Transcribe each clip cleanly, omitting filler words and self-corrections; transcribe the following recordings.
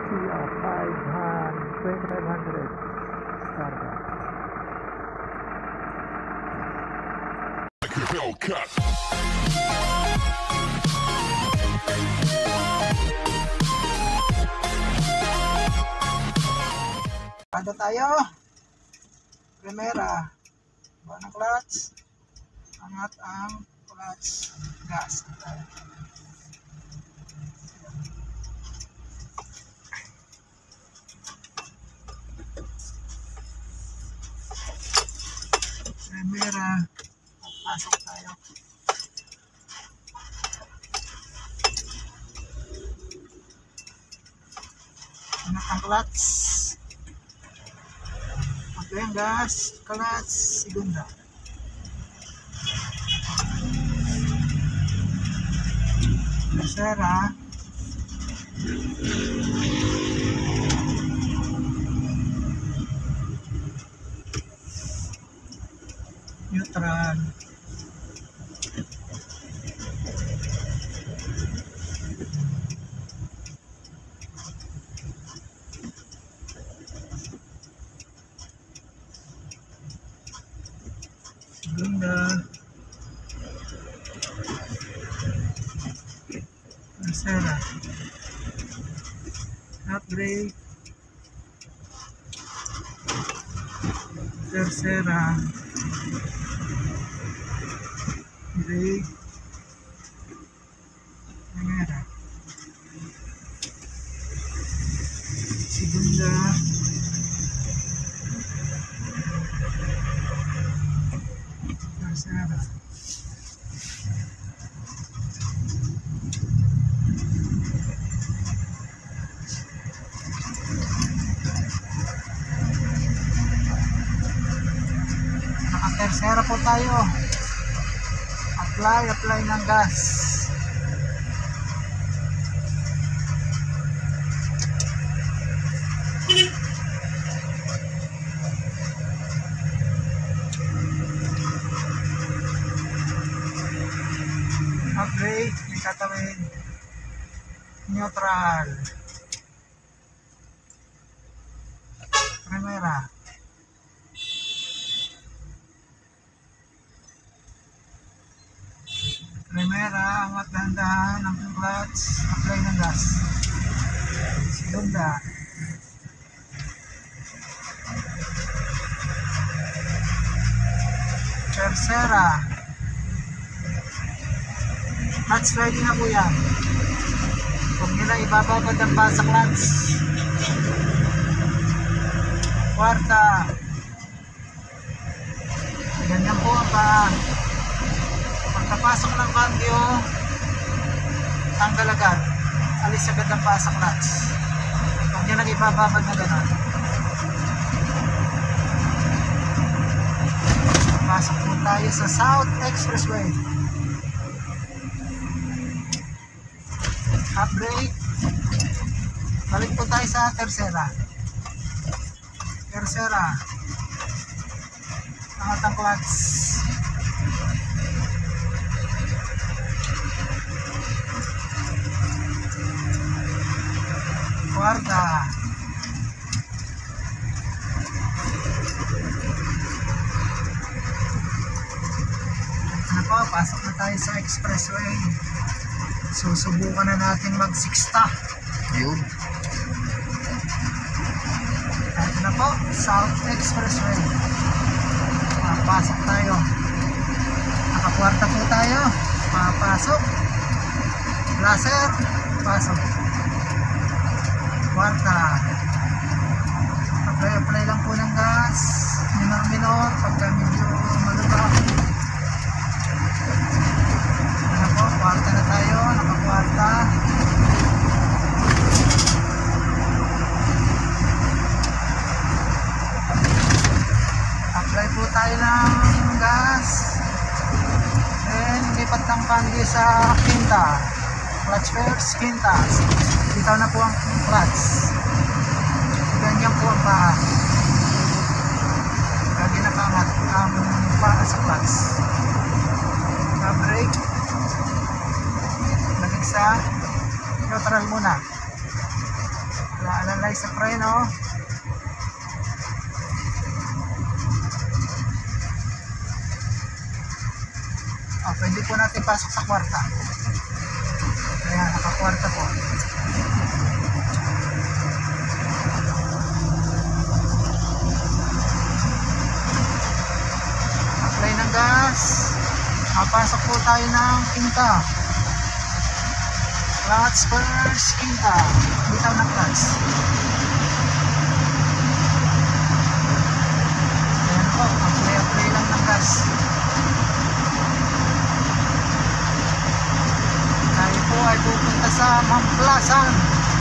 Kia 2500 Starga. Hellcat. Kada tayo. Primera. Buwan ng clutch. Angat ang clutch. Gas. Primera. Pasok tayo. Angat ang clutch. Ang gas, clutch, segunda. Tercera. Neutral. Segunda. Tercera. Half brake. Tercera. Brake. Primera. Segunda. Tercera. Naka-tercera po tayo. Apply ng gas. Brake, may katawid. Neutral. Primera. Primera, angat dahan-dahan ang clutch, apply ng gas. Segunda. Tercera. Clutch ready na po yan. Huwag nyo na ibababad ang pa sa clutch. Kwarta. Ganyan po ang pa. Pagkapasok ng cambio, tanggal agad. Alis agad ang pa sa clutch. Huwag nyo nang ibababad na gano'n. Pasok po tayo sa South Expressway. Half brake. Balik po tayo sa tercera. Tercera. Angat ang clutch. Kwarta. Ano po, pasok na tayo sa expressway. Susubukan na natin mag-sixta. Yun. Ito na po, South Expressway. Pasok tayo. Nakakwarta po tayo. Papasok. Laser. Pasok. Kwarta. Apply lang po ng gas. Minor. Pagka medyo malubak. Ano po, kwarta na tayo. Nakakwarta. Apply po tayo ng gas. Then, lipat ng cambio sa quinta. Clutch first, quinta. Bitaw na po ang clutch. Ganyan po ang paa. Lagi nakaangat ang paa sa clutch. Brake. Lagig sa neutral muna. Wala Analyze sa preno. Pwede po natin pasok sa kwarta. Ayan, nakakwarta po. Apply ng gas. Papasok po tayo ng quinta. Clutch first, quinta. Bitaw ng clutch. Ayan po, apply lang ng gas. Tayo po ay pupunta sa Mamplasan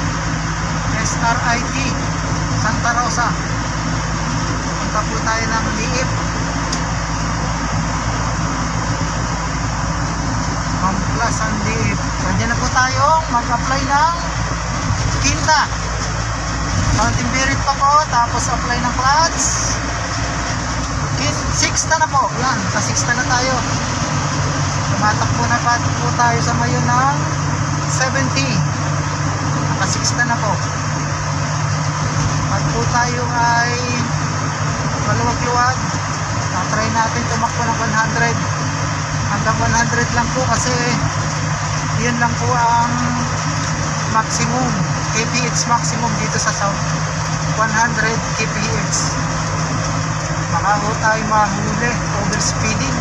SRIT Santa Rosa. Pupunta po tayo ng Liip Mamplasan Liip. Nandiyan na po tayo mag-apply ng quinta. Counting bearing pa po, tapos apply ng clutch. Sixta na po. Yan, naka-sixta na tayo. Tumatakbo na po tayo sa mayon ng 70. Naka-sixta na po. At po tayo ay maluwag-luwag. Try natin tumakbo ng 100. Hanggang 100 lang po kasi yun lang po ang maximum kph maximum dito sa South. 100 kph. Baka po tayo mahuli, overspeeding.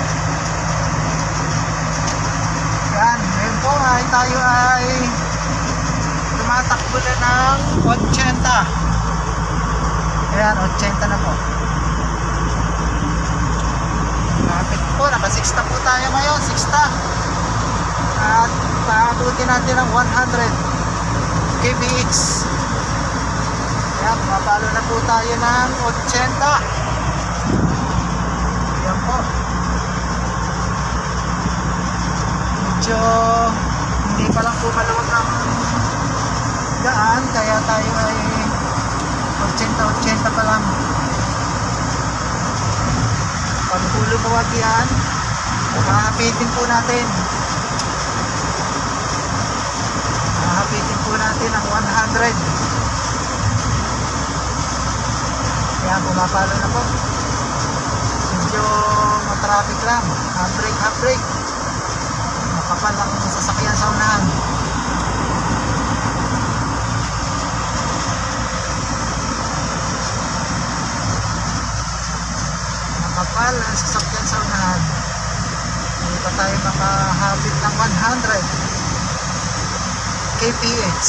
Yan, ngayon po ay tayo ay tumatakbo na ng 80. Ayan, 80 na po. Lapit po, naka-sixta po tayo ngayon, sixta. At paabutin natin ng 100 kph. Ayan, mapalo na po tayo ng 80. Ayan po. Medyo hindi pa lang po maluwag ang daan, kaya tayo ay 80 pa lang. Pag po lumuwag yan, mahapitin po natin. Mahapitin po natin ang 100. Kaya pumapalo na po. Medyo matraffic lang. Half brake. Makapal ang sasakyan sa unahan. Makapal ang sasakyan sa unahan. Hindi pa tayo makahapit ng 100 kph.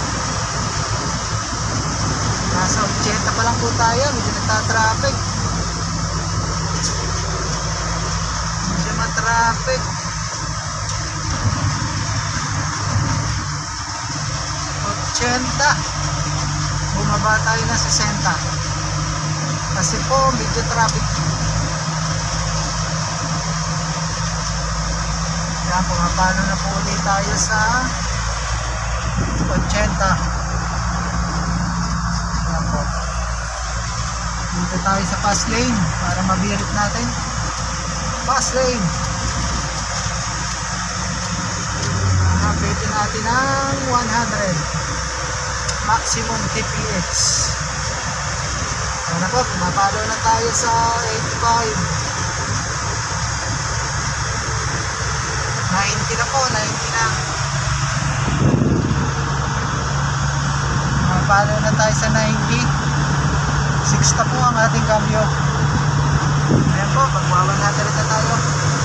Nasa 80 pa lang po tayo. Medyo nagtatraffic. Medyo matraffic. 80. Bumaba tayo na 60. Kasi po medyo traffic. Yan, pumapano na po ulit tayo sa 80. Yan po. Dito tayo sa fast lane para mabirit natin. Fast lane. Hapitin natin ang 100 maximum kph. Ano po, pumapalo na tayo sa 85. 90 na po, 90 na. Pumapalo na tayo sa 90. 60 po ang ating cambio. Ayan po, pagwawan natin na tayo.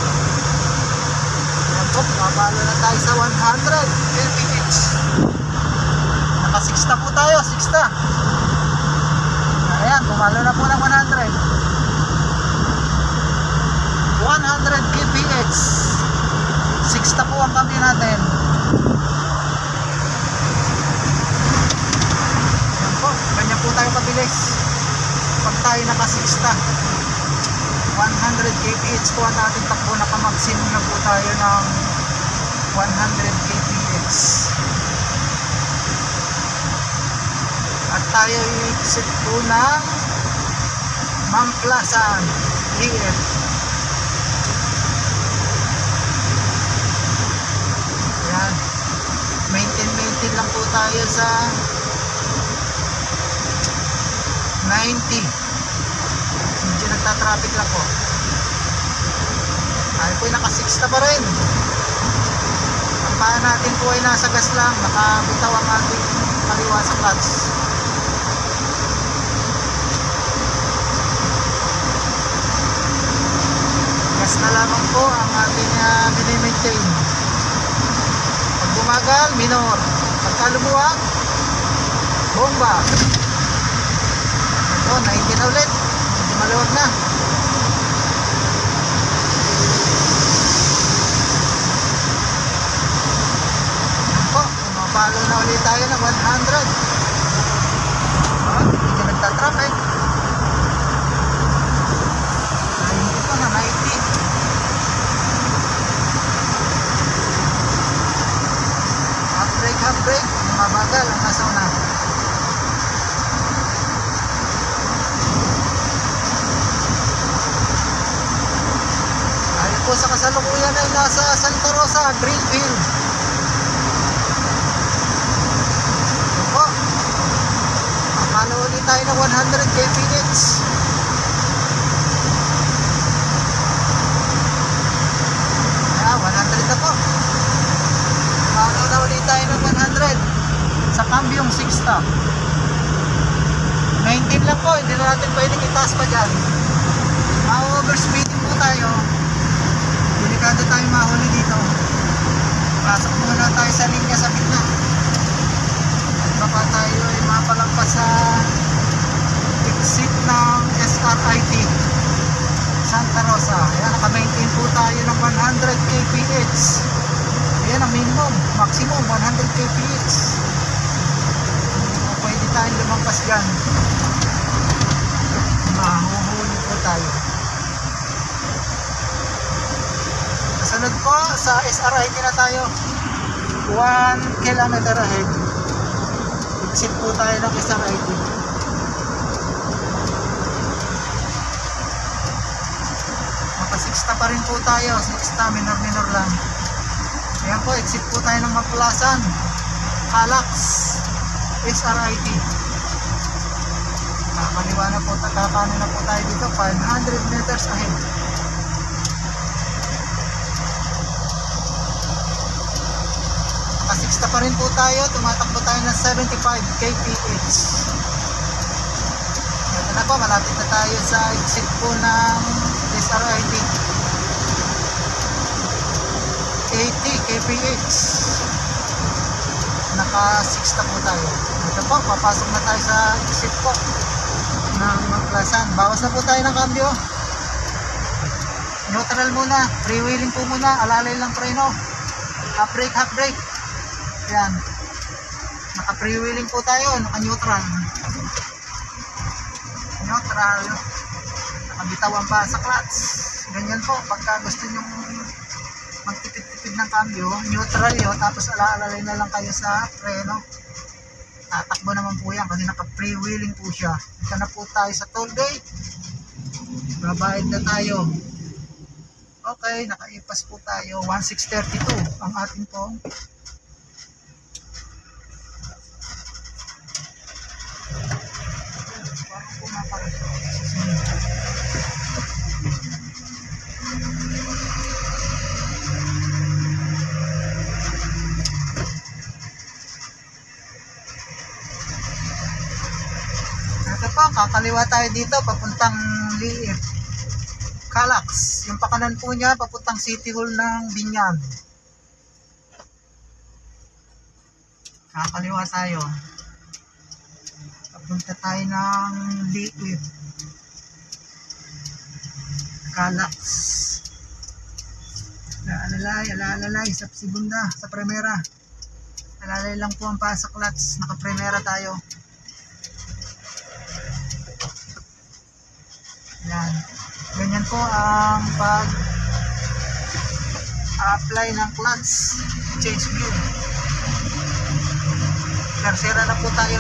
Ayan po, pumapalo na tayo sa 100 kph. Naka 60 po tayo, 60. Ayan, pumalo na po ng 100. 100 kph. 60 po ang cambio natin. Ayan po, ganyan po tayo kabilis pag tayo naka 60. 100 kph po ang ating takbo. Naka-maximum na po tayo ng 100 kph. At tayo i-exit po ng Mamplasan Liip. Ayan, maintain lang po tayo sa 90. Medyo nagta-traffic lang po. Ay po naka-6 na pa rin. Ang paa natin po ay nasa gas lang. Nakabitaw ang ating kaliwa sa clutch. Gas na lamang po ang ating mini-maintain. Pag bumagal, minor. Pagka lumuwag, bomba. Ito, 19 na ulit. Medyo maluwag na. Palo na ulit tayo ng 100. Medyo nagtatraffic. Ayun ito na 90. Half brake. Mabagal ang nasa una. Ayun po sa kasalukuyan ay nasa Santa Rosa, Greenfield. Palo ulit tayo ng 100 kph. Kaya 100 na po. Palo na ulit tayo ng 100 sa cambiong 6 stop. 19 lang po, hindi na natin pwedeng itaas pa dyan. Ma-overspeeding po tayo. Delikado tayo mahuli dito. Pasok muna tayo sa linya sa gitna. Baka tayo ay mapalampas sa exit ng SRIT Santa Rosa. Ayan, naka-maintain po tayo ng 100 kph. Ayan ang minimum, maximum 100 kph. Pwede tayong lumampas dyan. Mahuhuli po tayo. Kasunod po sa SRIT na tayo, 1 kilometer ahead. Exit po tayo ng isang ID. Maka-6 pa rin po tayo. 6 minor lang. Ayan po, exit po tayo ng Maplasan, Calax, SRIT. Kakaliwa na po, kakano na po tayo dito, 500 meters ahead. Maka-6 pa rin po tayo, tumatakbo tayo ng 75 kph. Ito na po, malapit na tayo sa exit po ng SRIT. 80 kph. Naka-6 na po tayo. Ito po, papasok na tayo sa exit po ng Maplasan. Bawas na po tayo ng cambio. Neutral muna, freewheeling po muna, alalay lang preno. Half brake. Ayan. Naka-freewheeling po tayo, naka-neutral. Nakabitaw ang pa sa clutch. Ganyan po, pagka gusto nyo magtipid-tipid ng cambio, neutral yun, tapos alaalay na lang kayo sa preno. Tatakbo naman po yan kasi naka-freewheeling po siya. Ito na po tayo sa toll gate. Babayad na tayo. Okay, nakaipas po tayo. 1632 ang ating pong ito po, kakaliwa tayo dito papuntang Liit Calax. Yung pakanan po niya papuntang City Hall ng Binyan. Kakaliwa tayo, papunta tayo ng Liit Calax. Alalay sa segunda, sa primera. Alalay lang po ang pa sa clutch, naka-primera tayo. Yan. Ganyan po ang pag-apply ng clutch change view. Tercera na po tayo.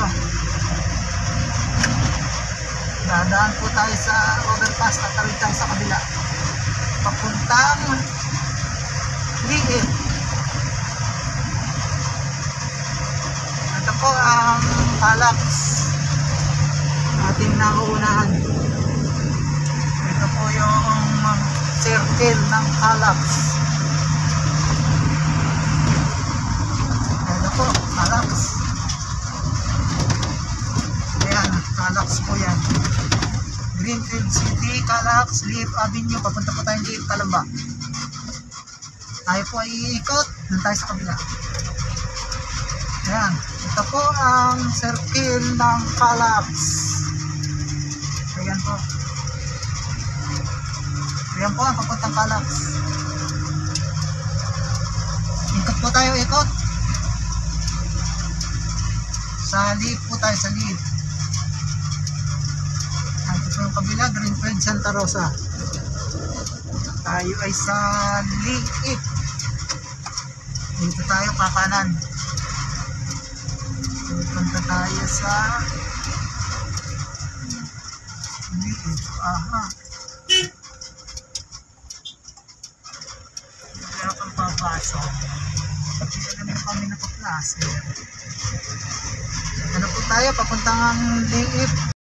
Dadaan po tayo sa overpass, tatawid tayo sa kabila. Papuntang Liit. Ito po ang Calax. At ating nauunahan. Ito po yung circle ng Calax. Ito po, Calax. Ayan, Calax po yan. Greenfield City, Calax, Leaf Avenue. Papunta po tayong Leaf, Calamba. Tayo po ay iikot. Doon tayo sa kabila. Ayan. Ito po ang circle ng Calax. Ayan po. Ayan po ang papuntang Calax. Ikot po tayo, ikot. Sa Leaf po tayo, sa Leaf. Ito po yung kabila, Greenfield Santa Rosa. Tayo ay sa Leaf. Dito tayo kakanan. Punta tayo sa Leaf. Aha. Hindi ako papasok. Hindi naman kami nakaklase. Ano po tayo, papuntang Leaf.